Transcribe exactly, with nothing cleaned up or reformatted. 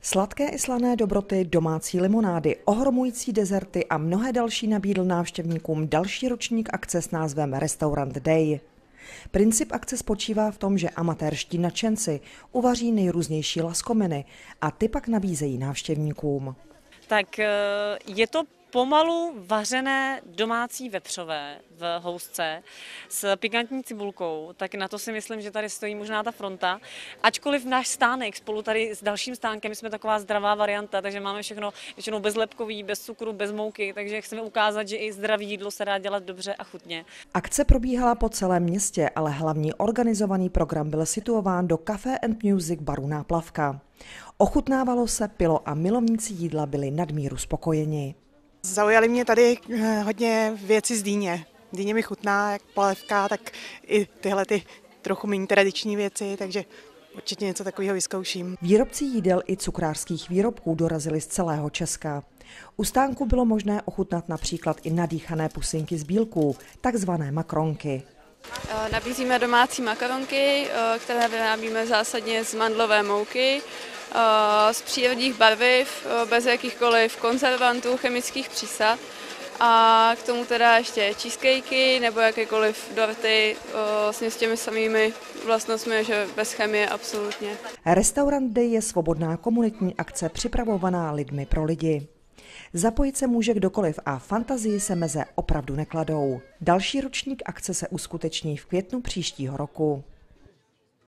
Sladké i slané dobroty, domácí limonády, ohromující dezerty a mnohé další nabídl návštěvníkům další ročník akce s názvem Restaurant Day. Princip akce spočívá v tom, že amatérští nadšenci uvaří nejrůznější laskominy a ty pak nabízejí návštěvníkům. Tak je to pomalu vařené domácí vepřové v housce s pikantní cibulkou, tak na to si myslím, že tady stojí možná ta fronta. Ačkoliv náš stánek spolu tady s dalším stánkem jsme taková zdravá varianta, takže máme všechno většinou bezlepkový, bez cukru, bez mouky, takže chceme ukázat, že i zdravý jídlo se dá dělat dobře a chutně. Akce probíhala po celém městě, ale hlavní organizovaný program byl situován do Café and Music baru Náplavka. Ochutnávalo se, pilo a milovníci jídla byli nadmíru spokojeni. Zaujaly mě tady hodně věci z dýně. Dýně mi chutná, jak polévka, tak i tyhle ty trochu méně tradiční věci, takže určitě něco takového vyzkouším. Výrobci jídel i cukrářských výrobků dorazili z celého Česka. U stánku bylo možné ochutnat například i nadýchané pusinky z bílků, takzvané makronky. Nabízíme domácí makaronky, které vyrábíme zásadně z mandlové mouky, z přírodních barviv, bez jakýchkoliv konzervantů, chemických přísad. A k tomu teda ještě cheesecakey nebo jakékoliv dorty vlastně s těmi samými vlastnostmi, že bez chemie absolutně. Restaurant Day je svobodná komunitní akce připravovaná lidmi pro lidi. Zapojit se může kdokoliv a fantazii se meze opravdu nekladou. Další ročník akce se uskuteční v květnu příštího roku.